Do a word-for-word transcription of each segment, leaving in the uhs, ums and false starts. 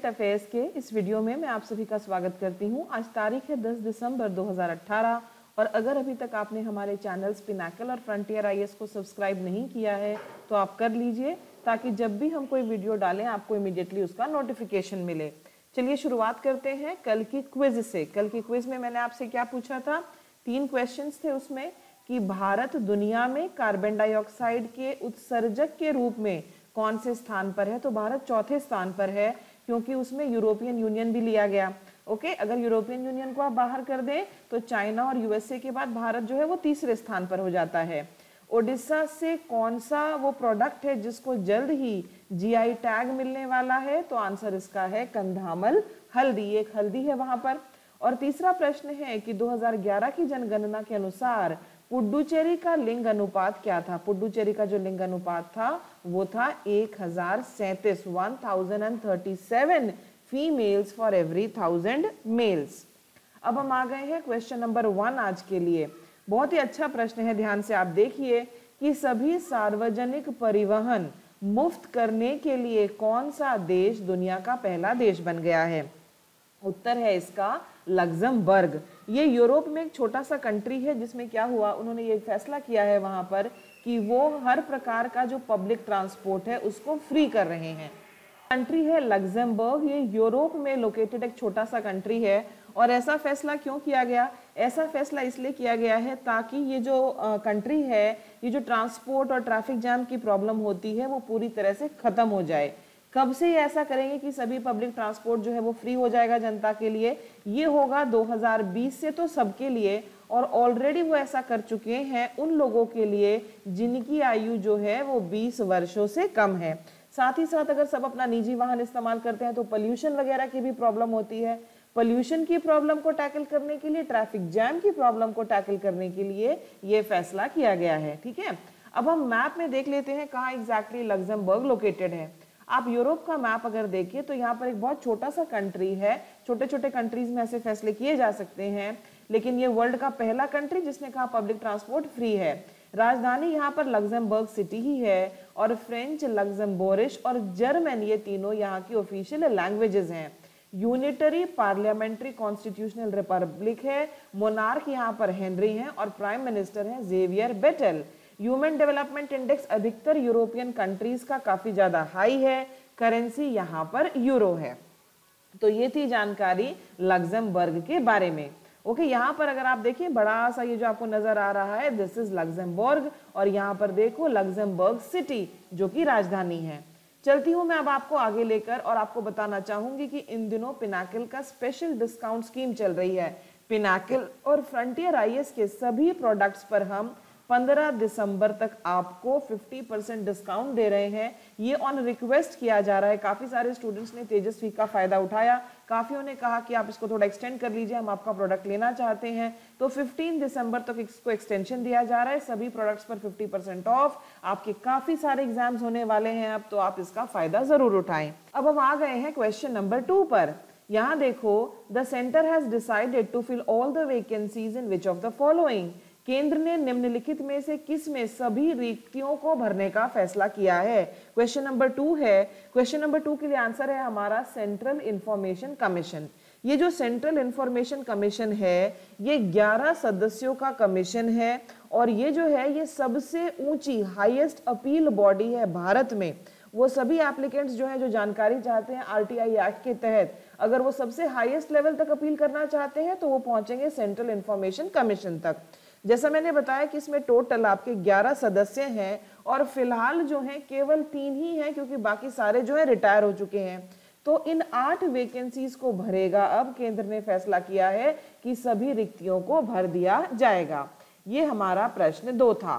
Current affairs के इस video में मैं आप सभी का स्वागत करती हूं। आज तारीख है दस दिसंबर दो हज़ार अठारह और अगर अभी तक आपने हमारे चैनल्स पिनाकल और फ्रंटियर आईएएस को सब्सक्राइब नहीं किया है तो आप कर लीजिए, ताकि जब भी हम कोई वीडियो डालें आपको इमीडिएटली उसका नोटिफिकेशन मिले। चलिए शुरुआत करते हैं कल की क्विज से। कल की क्विज में मैंने आपसे क्या पूछा था? तीन क्वेश्चंस थे उसमें कि भारत दुनिया में कार्बन डाइऑक्साइड के उत्सर्जक के रूप में कौन से स्थान पर है। तो भारत चौथे स्थान पर है, क्योंकि उसमें यूरोपियन यूनियन भी लिया गया। ओके, अगर यूरोपियन यूनियन को आप बाहर कर दें तो चाइना और यूएसए के बाद भारत जो है वो तीसरे स्थान पर हो जाता है। ओडिशा से कौन सा वो प्रोडक्ट है जिसको जल्द ही जीआई टैग मिलने वाला है? तो आंसर इसका है कंधामल हल्दी, एक हल्दी है वहां पर। और तीसरा प्रश्न है कि दो हज़ार ग्यारह की जनगणना के अनुसार पुडुचेरी का लिंग अनुपात क्या था? पुडुचेरी का जो लिंग अनुपात था वो था एक हजार सैंतीस, one thousand and thirty seven females for every thousand males. अब हम आ गए हैं क्वेश्चन नंबर वन आज के लिए। बहुत ही अच्छा प्रश्न है, ध्यान से आप देखिए कि सभी सार्वजनिक परिवहन मुफ्त करने के लिए कौन सा देश दुनिया का पहला देश बन गया है? उत्तर है इसका लग्जमबर्ग। ये यूरोप में एक छोटा सा कंट्री है जिसमें क्या हुआ, उन्होंने ये फैसला किया है वहां पर कि वो हर प्रकार का जो पब्लिक ट्रांसपोर्ट है उसको फ्री कर रहे हैं। कंट्री है लग्जमबर्ग, ये यूरोप में लोकेटेड एक छोटा सा कंट्री है। और ऐसा फैसला क्यों किया गया? ऐसा फैसला इसलिए किया गया है ताकि ये जो कंट्री है, ये जो ट्रांसपोर्ट और ट्रैफिक जैम की प्रॉब्लम होती है वो पूरी तरह से खत्म हो जाए। कब से ये ऐसा करेंगे कि सभी पब्लिक ट्रांसपोर्ट जो है वो फ्री हो जाएगा जनता के लिए? ये होगा दो हज़ार बीस से, तो सबके लिए। और ऑलरेडी वो ऐसा कर चुके हैं उन लोगों के लिए जिनकी आयु जो है वो बीस वर्षों से कम है। साथ ही साथ अगर सब अपना निजी वाहन इस्तेमाल करते हैं तो पोल्यूशन वगैरह की भी प्रॉब्लम होती है। पोल्यूशन की प्रॉब्लम को टैकल करने के लिए, ट्रैफिक जैम की प्रॉब्लम को टैकल करने के लिए ये फैसला किया गया है। ठीक है, अब हम मैप में देख लेते हैं कहाँ एग्जैक्टली लग्जमबर्ग लोकेटेड है। आप यूरोप का मैप अगर देखिए तो यहाँ पर एक बहुत छोटा सा कंट्री है। छोटे छोटे कंट्रीज में ऐसे फैसले किए जा सकते हैं, लेकिन ये वर्ल्ड का पहला कंट्री जिसने कहा पब्लिक ट्रांसपोर्ट फ्री है। राजधानी यहाँ पर लग्जमबर्ग सिटी ही है और फ्रेंच, लग्जमबोरिश और जर्मन ये तीनों यहाँ की ऑफिशियल लैंग्वेजेस हैं। यूनिटरी पार्लियामेंट्री कॉन्स्टिट्यूशनल रिपब्लिक है। मोनार्क यहाँ पर हेनरी हैं और प्राइम मिनिस्टर हैं Xavier Bettel. Human development index अधिकतर यूरोपियन कंट्रीज का काफी ज्यादा हाई है। करेंसी यहाँ पर यूरो है। तो ये थी जानकारी लग्जमबर्ग के बारे में। ओके, यहाँ पर अगर आप देखिए बड़ा सा ये जो आपको नजर आ रहा है, दिस इज लग्जमबर्ग, और यहाँ पर देखो लग्जमबर्ग सिटी जो कि राजधानी है। चलती हूँ मैं अब आपको आगे लेकर और आपको बताना चाहूंगी कि इन दिनों पिनाकल का स्पेशल डिस्काउंट स्कीम चल रही है। पिनाकल और फ्रंटियर आईएएस के सभी प्रोडक्ट्स पर हम पंद्रह दिसंबर तक आपको पचास परसेंट डिस्काउंट दे रहे हैं। ये ऑन रिक्वेस्ट किया जा रहा है। काफी सारे स्टूडेंट्स ने तेजस्वी का फायदा उठाया, काफियों ने कहा कि आप इसको थोड़ा एक्सटेंड कर लीजिए, हम आपका प्रोडक्ट लेना चाहते हैं। तो पंद्रह दिसंबर तक इसको एक्सटेंशन दिया जा रहा है। सभी प्रोडक्ट्स पर पचास परसेंट ऑफ। आपके काफी सारे एग्जाम्स होने वाले हैं अब, तो आप इसका फायदा जरूर उठाएं। अब हम आ गए हैं क्वेश्चन नंबर टू पर। यहाँ देखो, the centre has decided to fill all the vacancies in which of the following. केंद्र ने निम्नलिखित में से किस में सभी रिक्तियों को भरने का फैसला किया है? क्वेश्चन नंबर टू है। क्वेश्चन नंबर टू के लिए आंसर है हमारा सेंट्रल इंफॉर्मेशन कमीशन। ये जो सेंट्रल इंफॉर्मेशन कमीशन है ये ग्यारह सदस्यों का कमीशन है और ये जो है ये सबसे ऊंची हाईएस्ट अपील बॉडी है भारत में। वो सभी एप्लीकेंट्स जो है जो जानकारी चाहते हैं आरटीआई एक्ट के तहत, अगर वो सबसे हाईएस्ट लेवल तक अपील करना चाहते हैं तो वो पहुंचेंगे सेंट्रल इंफॉर्मेशन कमीशन तक। जैसा मैंने बताया कि इसमें टोटल आपके ग्यारह सदस्य हैं और फिलहाल जो हैं केवल तीन ही हैं, क्योंकि बाकी सारे जो है रिटायर हो चुके हैं। तो इन आठ वैकेंसीज को भरेगा अब केंद्र ने फैसला किया है कि सभी रिक्तियों को भर दिया जाएगा। ये हमारा प्रश्न दो था।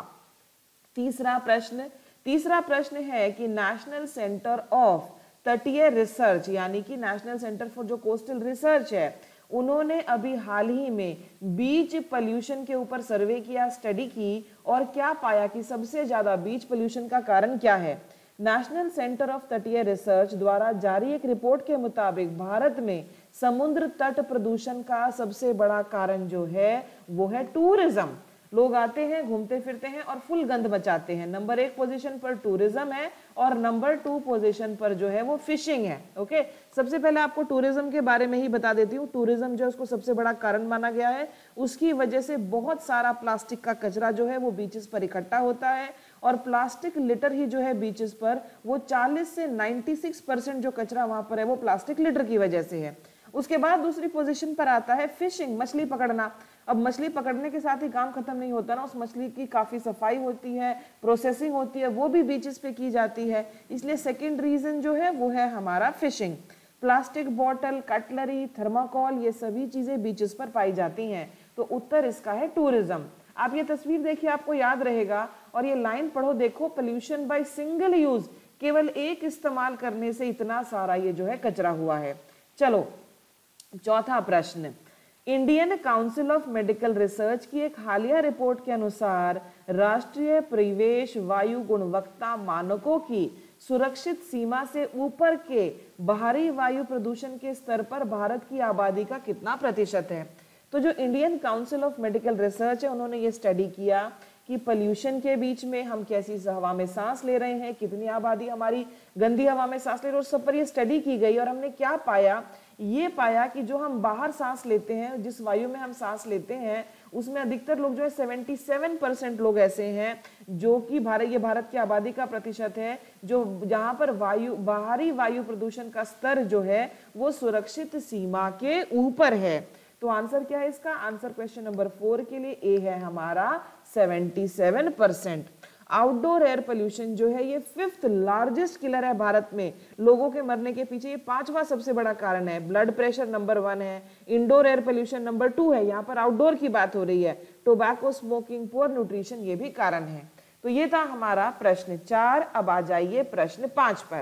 तीसरा प्रश्न तीसरा प्रश्न है कि नेशनल सेंटर ऑफ तटीय रिसर्च, यानी कि नेशनल सेंटर फॉर जो कोस्टल रिसर्च है, उन्होंने अभी हाल ही में बीच पोल्यूशन के ऊपर सर्वे किया, स्टडी की, और क्या पाया कि सबसे ज्यादा बीच पोल्यूशन का कारण क्या है। नेशनल सेंटर ऑफ तटीय रिसर्च द्वारा जारी एक रिपोर्ट के मुताबिक भारत में समुद्र तट प्रदूषण का सबसे बड़ा कारण जो है वो है टूरिज्म। लोग आते हैं, घूमते फिरते हैं और फुल गंद मचाते हैं। नंबर एक पोजीशन पर टूरिज्म है और नंबर टू पोजीशन पर जो है वो फिशिंग है। ओके, सबसे पहले आपको टूरिज्म के बारे में ही बता देती हूँ। टूरिज्म जो है उसको सबसे बड़ा कारण माना गया है, उसकी वजह से बहुत सारा प्लास्टिक का कचरा जो है वो बीचेस पर इकट्ठा होता है और प्लास्टिक लिटर ही जो है बीचेस पर वो चालीस से छियानवे परसेंट जो कचरा वहां पर है वो प्लास्टिक लिटर की वजह से है। उसके बाद दूसरी पोजीशन पर आता है फिशिंग, मछली पकड़ना। अब मछली पकड़ने के साथ ही काम खत्म नहीं होता ना, उस मछली की काफी सफाई होती है, प्रोसेसिंग होती है, वो भी बीचेस पे की जाती है। इसलिए सेकंड रीजन जो है वो है हमारा fishing. Plastic bottle, cutlery, thermocol, ये सभी चीजें बीचेस पर पाई जाती हैं। तो उत्तर इसका है टूरिज्म। आप ये तस्वीर देखिए, आपको याद रहेगा, और ये लाइन पढ़ो, देखो, पोल्यूशन बाय सिंगल यूज, केवल एक इस्तेमाल करने से इतना सारा ये जो है कचरा हुआ है। चलो चौथा प्रश्न, Indian council of medical research की एक हालिया रिपोर्ट के अनुसार राष्ट्रीय परिवेश वायु गुणवत्ता मानकों की सुरक्षित सीमा से ऊपर के बाहरी वायु प्रदूषण के स्तर पर भारत की आबादी का कितना प्रतिशत है। तो जो Indian council of medical research है, उन्होंने ये स्टडी किया कि पोल्यूशन के बीच में हम कैसी हवा में सांस ले रहे हैं, कितनी आबादी हमारी गंदी हवा में सांस ले रही है, और सब पर ये स्टडी की गई। और हमने क्या पाया, ये पाया कि जो हम बाहर सांस लेते हैं, जिस वायु में हम सांस लेते हैं, उसमें अधिकतर लोग जो है सतहत्तर परसेंट लोग ऐसे हैं जो कि भारत ये भारत की आबादी का प्रतिशत है जो जहां पर वायु बाहरी वायु प्रदूषण का स्तर जो है वो सुरक्षित सीमा के ऊपर है। तो आंसर क्या है इसका? आंसर क्वेश्चन नंबर फोर के लिए ए है हमारा सतहत्तर परसेंट। आउटडोर एयर पोल्यूशन जो है ये फिफ्थ लार्जेस्ट किलर है भारत में, लोगों के मरने के पीछे ये पांचवा सबसे बड़ा कारण है। ब्लड प्रेशर नंबर वन है, indoor air pollution number two है, यहाँ पर आउटडोर की बात हो रही है, टोबैको, स्मोकिंग, पुअर न्यूट्रिशन ये भी कारण है। तो ये था हमारा प्रश्न चार। अब आ जाइए प्रश्न पांच पर।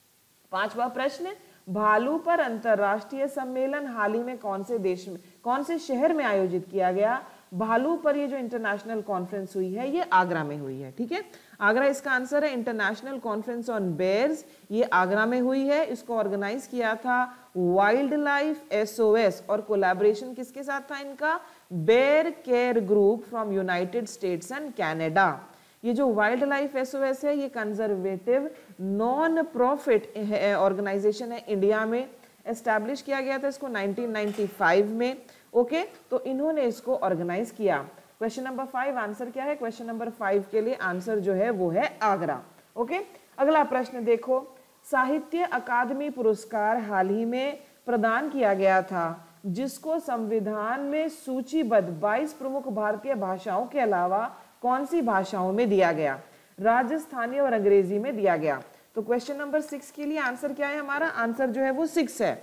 पांचवा प्रश्न, भालू पर अंतरराष्ट्रीय सम्मेलन हाल ही में कौन से देश में, कौन से शहर में आयोजित किया गया? भालू पर ये जो इंटरनेशनल कॉन्फ्रेंस हुई है ये आगरा में हुई है। ठीक है, आगरा इसका आंसर है। इंटरनेशनल कॉन्फ्रेंस ऑन बेयर्स ये आगरा में हुई है। इसको ऑर्गेनाइज किया था वाइल्ड लाइफ एसओएस और कोलैबोरेशन किसके साथ था इनका? Bear care group from United States and Canada. ये जो वाइल्ड लाइफ एसओएस है ये कंजर्वेटिव नॉन प्रॉफिट ऑर्गेनाइजेशन है, इंडिया में एस्टैब्लिश किया गया था इसको नाइनटीन नाइंटी फाइव में। ओके okay, तो इन्होंने इसको ऑर्गेनाइज किया। क्वेश्चन नंबर फाइव आंसर क्या है? क्वेश्चन नंबर फाइव के लिए आंसर जो है वो है आगरा। Okay okay? अगला प्रश्न देखो, साहित्य अकादमी पुरस्कार हाल ही में प्रदान किया गया था जिसको संविधान में सूचीबद्ध बाईस प्रमुख भारतीय भाषाओं के अलावा कौन सी भाषाओं में दिया गया? राजस्थानी और अंग्रेजी में दिया गया। तो क्वेश्चन नंबर सिक्स के लिए आंसर क्या है हमारा? आंसर जो है वो सिक्स है।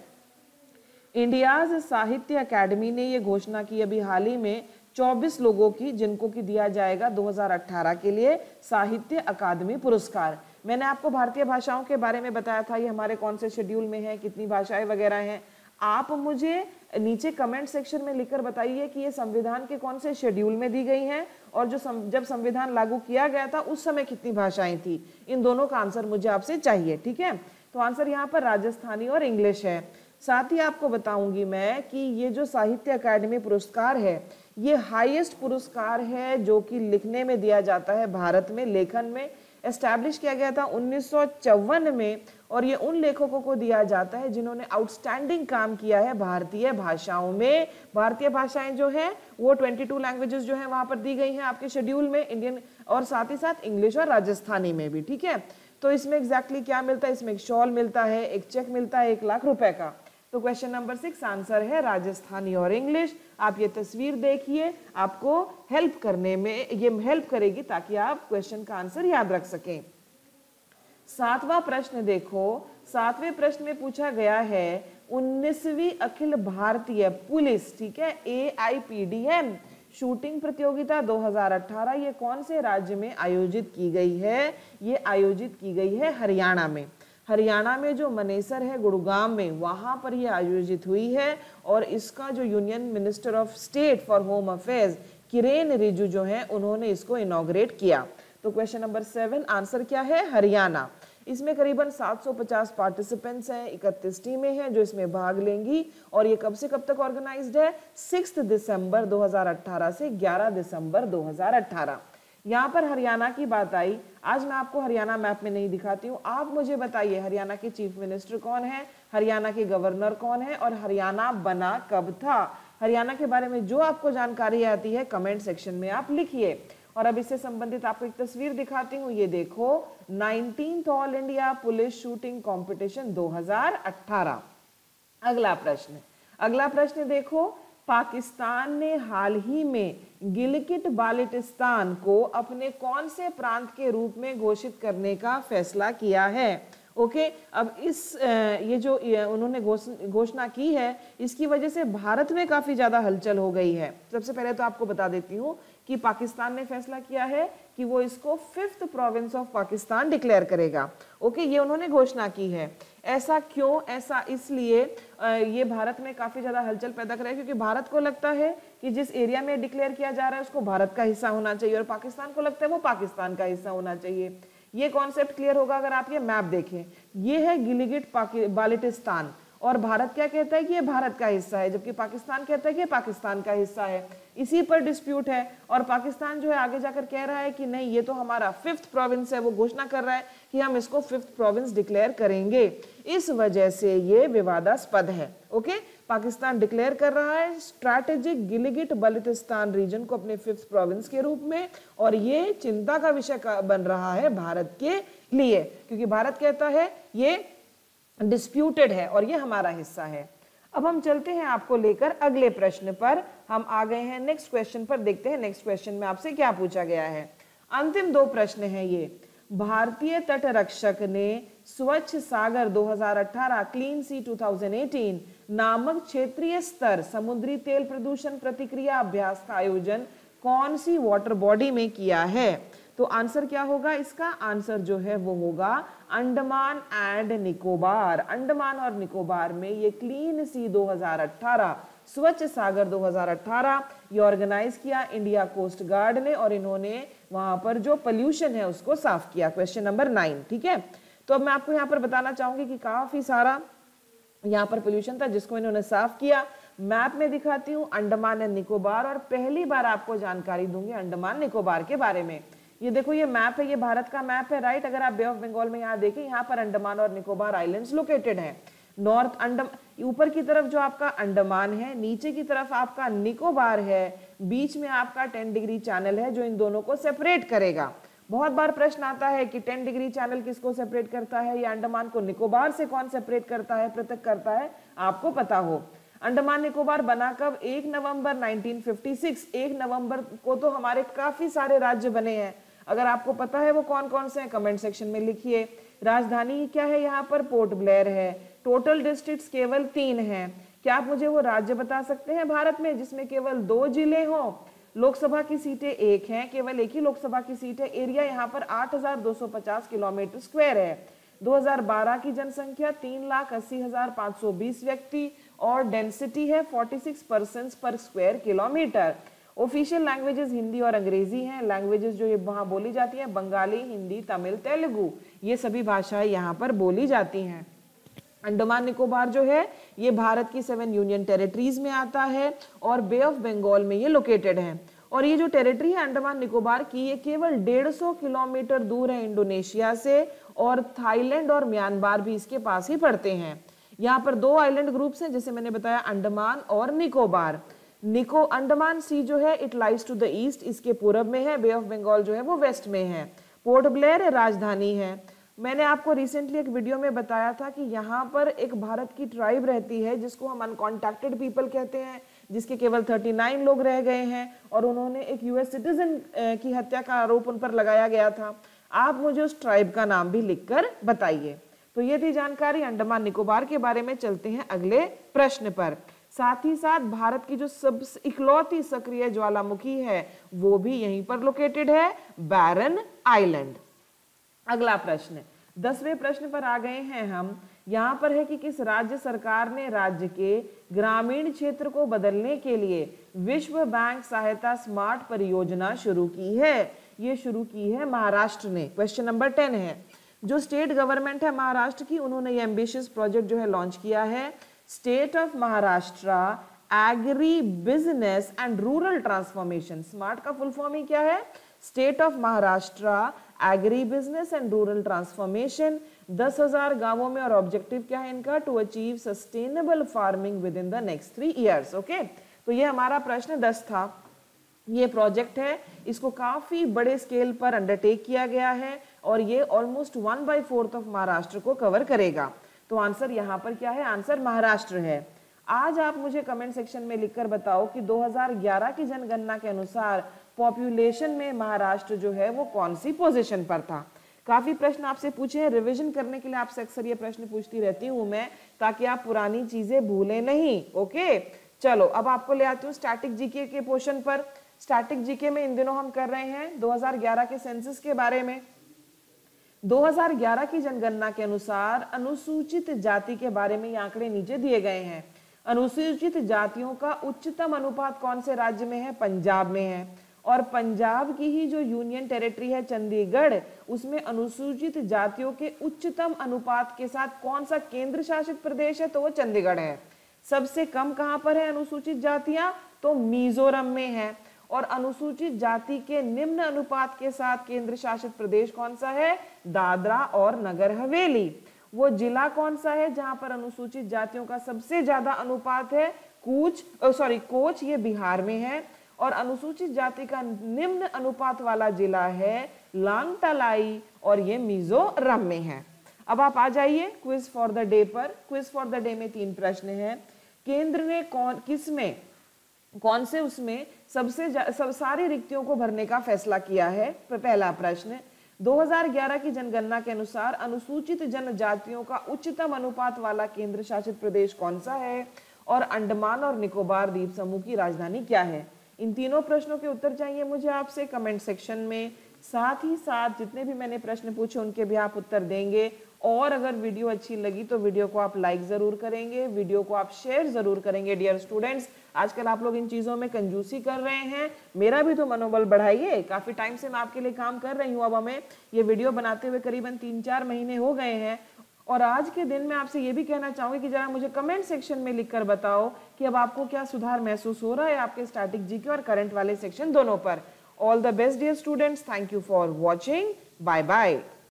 इंडियाज साहित्य अकेडमी ने ये घोषणा की अभी हाल ही में चौबीस लोगों की, जिनको की दिया जाएगा दो हज़ार अठारह के लिए साहित्य अकादमी पुरस्कार। मैंने आपको भारतीय भाषाओं के बारे में बताया था, ये हमारे कौन से शेड्यूल में है, कितनी भाषाएं वगैरह हैं। आप मुझे नीचे कमेंट सेक्शन में लिखकर बताइए कि ये संविधान के कौन से शेड्यूल में दी गई हैं और जो सं, जब संविधान लागू किया गया था उस समय कितनी भाषाएं थी। इन दोनों का आंसर मुझे आपसे चाहिए। ठीक है, तो आंसर यहाँ पर राजस्थानी और इंग्लिश है। साथ ही आपको बताऊंगी मैं कि ये जो साहित्य अकादमी पुरस्कार है ये हाईएस्ट पुरस्कार है जो कि लिखने में दिया जाता है भारत में, लेखन में। एस्टैब्लिश किया गया था उन्नीस सौ चौवन में और ये उन लेखकों को दिया जाता है जिन्होंने आउटस्टैंडिंग काम किया है भारतीय भाषाओं में। भारतीय भाषाएं जो है वो बाईस लैंग्वेजेस जो है वहां पर दी गई हैं आपके शेड्यूल में, इंडियन और साथ ही साथ इंग्लिश और राजस्थानी में भी। ठीक है, तो इसमें एग्जैक्टली क्या मिलता है? इसमें एक शॉल मिलता है, एक चेक मिलता है एक लाख रुपए का। तो क्वेश्चन नंबर सिक्स आंसर है राजस्थानी और इंग्लिश। आप ये तस्वीर देखिए, आपको हेल्प करने में ये हेल्प करेगी ताकि आप क्वेश्चन का आंसर याद रख सकें। सातवां प्रश्न देखो, सातवें प्रश्न में पूछा गया है उन्नीसवीं अखिल भारतीय पुलिस, ठीक है, A I P D M shooting प्रतियोगिता दो हज़ार अठारह ये कौन से राज्य में आयोजित की गई है? ये आयोजित की गई है हरियाणा में। हरियाणा में जो मनेसर है गुरुग्राम में, वहां पर यह आयोजित हुई है और इसका जो union minister of state for home affairs Kiren Rijiju जो है उन्होंने इसको इनॉग्रेट किया। तो क्वेश्चन नंबर सेवन आंसर क्या है? हरियाणा। इसमें करीबन सात सौ पचास पार्टिसिपेंट्स हैं, इकतीस टीमें हैं जो इसमें भाग लेंगी और ये कब से कब तक ऑर्गेनाइज्ड है, सिक्स दिसंबर दो हज़ार अठारह से ग्यारह दिसंबर दो हज़ार अठारह। यहाँ पर हरियाणा की बात आई, आज मैं आपको हरियाणा मैप में नहीं दिखाती हूँ, आप मुझे बताइए हरियाणा के चीफ मिनिस्टर कौन है, हरियाणा के गवर्नर कौन है और हरियाणा बना कब था। हरियाणा के बारे में जो आपको जानकारी आती है कमेंट सेक्शन में आप लिखिए। और अब इससे संबंधित आपको एक तस्वीर दिखाती हूँ, ये देखो nineteenth all India police shooting competition दो हज़ार अठारह। अगला प्रश्न अगला प्रश्न देखो, पाकिस्तान ने हाल ही में गिलगिट बाल्टिस्तान को अपने कौन से प्रांत के रूप में घोषित करने का फैसला किया है। ओके, अब इस ये जो उन्होंने घोषणा की है इसकी वजह से भारत में काफी ज्यादा हलचल हो गई है। सबसे पहले तो आपको बता देती हूँ कि पाकिस्तान ने फैसला किया है कि वो इसको fifth province of Pakistan declare करेगा। ओके, ये उन्होंने घोषणा की है। ऐसा क्यों? ऐसा इसलिए ये भारत में काफी ज्यादा हलचल पैदा कर रहा है क्योंकि भारत को लगता है कि जिस एरिया में डिक्लेयर किया जा रहा है उसको भारत का हिस्सा होना चाहिए और पाकिस्तान को लगता है वो पाकिस्तान का हिस्सा होना चाहिए। ये कॉन्सेप्ट क्लियर होगा अगर आप ये मैप देखें। ये है गिलगिट बाल्टिस्तान और भारत क्या कहता है कि ये भारत का हिस्सा है, जबकि पाकिस्तान कहता है कि ये पाकिस्तान का हिस्सा है। इसी पर डिस्प्यूट है और पाकिस्तान जो है आगे जाकर कह रहा है कि नहीं, ये तो हमारा फिफ्थ प्रोविंस है। वो घोषणा कर रहा है कि हम इसको फिफ्थ प्रोविंस डिक्लेयर करेंगे। इस वजह से ये विवादास्पद है। ओके, पाकिस्तान डिक्लेयर कर रहा है स्ट्रैटेजिक गिलगिट बाल्टिस्तान रीजन को अपने फिफ्थ प्रोविंस के रूप में और ये चिंता का विषय बन रहा है भारत के लिए क्योंकि भारत कहता है ये डिस्प्यूटेड है और ये हमारा हिस्सा है। अब हम चलते हैं आपको लेकर अगले प्रश्न पर। हम आ गए हैं नेक्स्ट क्वेश्चन पर, देखते हैं नेक्स्ट क्वेश्चन में आपसे क्या पूछा गया है। अंतिम दो प्रश्न हैं ये। भारतीय तट रक्षक ने स्वच्छ सागर दो हज़ार अठारह क्लीन सी दो हज़ार अठारह नामक क्षेत्रीय स्तर समुद्री तेल प्रदूषण प्रतिक्रिया अभ्यास का आयोजन कौन सी वाटर बॉडी में किया है? तो आंसर क्या होगा इसका? आंसर जो है वो होगा अंडमान एंड निकोबार। अंडमान और निकोबार में ये क्लीन सी दो हज़ार अठारह स्वच्छ सागर दो हज़ार अठारह ये ऑर्गेनाइज किया इंडिया कोस्ट गार्ड ने और इन्होंने वहां पर जो पोल्यूशन है उसको साफ किया। क्वेश्चन नंबर नाइन, ठीक है। तो अब मैं आपको यहाँ पर बताना चाहूंगी कि काफी सारा यहाँ पर पोल्यूशन था जिसको इन्होंने साफ किया। मैप में दिखाती हूँ अंडमान एंड निकोबार और पहली बार आपको जानकारी दूंगी अंडमान निकोबार के बारे में। ये देखो ये मैप है, ये भारत का मैप है, राइट। अगर आप बे ऑफ बंगाल में यहाँ देखें, यहाँ पर अंडमान और निकोबार आइलैंड्स लोकेटेड हैं। नॉर्थ अंडम ऊपर की तरफ जो आपका अंडमान है, नीचे की तरफ आपका निकोबार है, बीच में आपका टेन डिग्री चैनल है जो इन दोनों को सेपरेट करेगा। बहुत बार प्रश्न आता है कि टेन डिग्री चैनल किसको सेपरेट करता है या अंडमान को निकोबार से कौन सेपरेट करता है, पृथक करता है, आपको पता हो। अंडमान निकोबार बना कब? एक नवंबर नाइनटीन फिफ्टी सिक्स। एक नवंबर को तो हमारे काफी सारे राज्य बने हैं। अगर आपको पता है वो कौन कौन से हैं कमेंट सेक्शन में लिखिए। राजधानी क्या है यहाँ पर? पोर्ट ब्लेयर है। टोटल डिस्ट्रिक्ट्स केवल तीन हैं। क्या आप मुझे वो राज्य बता सकते हैं भारत में जिसमें केवल दो जिले हों? लोकसभा की सीटें एक हैं, केवल एक ही लोकसभा की सीट है। एरिया यहाँ पर आठ हजार दो सौ पचास किलोमीटर स्क्वायर है। दो हज़ार बारह की जनसंख्या तीन लाख अस्सी हजार पाँच सौ बीस व्यक्ति और डेंसिटी है छियालीस परसेंट पर square kilometre. Official languages Hindi और अंग्रेजी हैं। लैंग्वेजेस जो ये वहाँ बोली जाती हैं बंगाली, हिंदी, तमिल, तेलुगु, ये सभी भाषाएं यहाँ पर बोली जाती हैं। अंडमान निकोबार जो है ये भारत की सेवन यूनियन टेरिटरीज में आता है और बे ऑफ बंगाल में ये लोकेटेड है। और ये जो टेरिटरी है अंडमान निकोबार की, ये केवल डेढ़ सौ किलोमीटर दूर है इंडोनेशिया से और थाईलैंड और म्यांमार भी इसके पास ही पड़ते हैं। यहाँ पर दो आइलैंड ग्रुप्स हैं जैसे मैंने बताया, अंडमान और निकोबार। निको अंडमान सी जो है it lies to the east, इसके पूरब में है। बे ऑफ बंगाल जो है वो वेस्ट में है। पोर्ट ब्लेयर राजधानी है। मैंने आपको रिसेंटली एक वीडियो में बताया था कि यहाँ पर एक भारत की ट्राइब रहती है जिसको हम अनकॉन्टैक्टेड पीपल कहते हैं, जिसके केवल उनतालीस लोग रह गए हैं और उन्होंने एक यूएस सिटीजन की हत्या का आरोप उन पर लगाया गया था। आप मुझे उस ट्राइब का नाम भी लिखकर बताइए। तो ये थी जानकारी अंडमान निकोबार के बारे में। चलते हैं अगले प्रश्न पर। साथ ही साथ भारत की जो सबसे इकलौती सक्रिय ज्वालामुखी है वो भी यहीं पर लोकेटेड है, बैरन आइलैंड। अगला प्रश्न, दसवें प्रश्न पर आ गए हैं हम। यहाँ पर है कि किस राज्य सरकार ने राज्य के ग्रामीण क्षेत्र को बदलने के लिए विश्व बैंक सहायता स्मार्ट परियोजना शुरू की है? ये शुरू की है महाराष्ट्र ने। क्वेश्चन नंबर टेन है, जो स्टेट गवर्नमेंट है महाराष्ट्र की, उन्होंने ये एम्बिशियस प्रोजेक्ट जो है लॉन्च किया है, state of Maharashtra agri business and rural transformation. SMART का फुल फॉर्म ही क्या है? State of Maharashtra agri business and rural transformation. दस हजार गांवों में, और ऑब्जेक्टिव क्या है इनका? To achieve sustainable farming within the next three years. Okay, तो ये हमारा प्रश्न दस था। ये प्रोजेक्ट है, इसको काफी बड़े स्केल पर अंडरटेक किया गया है और ये almost one by fourth of Maharashtra को कवर करेगा। तो आंसर यहाँ पर क्या है? आंसर महाराष्ट्र है। आज आप मुझे कमेंट सेक्शन में लिखकर बताओ कि दो हज़ार ग्यारह की जनगणना के अनुसार पॉपुलेशन में महाराष्ट्र जो है वो कौन सी पोजीशन पर था। काफी प्रश्न आपसे पूछे हैं, रिवीजन करने के लिए आपसे अक्सर ये प्रश्न पूछती रहती हूँ मैं, ताकि आप पुरानी चीजें भूलें नहीं। ओके, चलो अब आपको ले आती हूँ स्टैटिक जीके के पोर्शन पर। स्टैटिक जीके में इन दिनों हम कर रहे हैं दो हज़ार ग्यारह के सेंसस के बारे में। दो हज़ार ग्यारह की जनगणना के अनुसार अनुसूचित जाति के बारे में ये आंकड़े नीचे दिए गए हैं। अनुसूचित जातियों का उच्चतम अनुपात कौन से राज्य में है? पंजाब में है। और पंजाब की ही जो यूनियन टेरिटरी है चंडीगढ़, उसमें अनुसूचित जातियों के उच्चतम अनुपात के साथ कौन सा केंद्र शासित प्रदेश है? तो वो चंडीगढ़ है। सबसे कम कहां पर है अनुसूचित जातियां? तो मिजोरम में है। और अनुसूचित जाति के निम्न अनुपात के साथ केंद्र शासित प्रदेश कौन सा है? दादरा और नगर हवेली। वो जिला कौन सा है जहां पर अनुसूचित जातियों का सबसे ज्यादा अनुपात है? कूच सॉरी कोच, ये बिहार में है। और अनुसूचित जाति का निम्न अनुपात वाला जिला है लांगटालाई, और ये मिजोरम में है। अब आप आ जाइए क्विज फॉर द डे पर। क्विज फॉर द डे में तीन प्रश्न हैं। केंद्र ने कौन किस में कौन से उसमें सबसे सब सारी रिक्तियों को भरने का फैसला किया है? पहला प्रश्न, दो हज़ार ग्यारह की जनगणना के अनुसार अनुसूचित जनजातियों का उच्चतम अनुपात वाला केंद्र शासित प्रदेश कौन सा है? और अंडमान और निकोबार द्वीप समूह की राजधानी क्या है? इन तीनों प्रश्नों के उत्तर चाहिए मुझे आपसे कमेंट सेक्शन में। साथ ही साथ जितने भी मैंने प्रश्न पूछे उनके भी आप उत्तर देंगे। और अगर वीडियो अच्छी लगी तो वीडियो को आप लाइक जरूर करेंगे, वीडियो को आप शेयर जरूर करेंगे। डियर स्टूडेंट्स, आजकल आप लोग इन चीजों में कंजूसी कर रहे हैं, मेरा भी तो मनोबल बढ़ाइए। काफी टाइम से मैं आपके लिए काम कर रही हूँ। अब हमें ये वीडियो बनाते हुए करीबन तीन चार महीने हो गए हैं। और आज के दिन में आपसे ये भी कहना चाहूंगी कि जरा मुझे कमेंट सेक्शन में लिखकर बताओ कि अब आपको क्या सुधार महसूस हो रहा है आपके स्टैटिक जीके और करंट वाले सेक्शन दोनों पर। All the best dear students, thank you for watching, bye bye.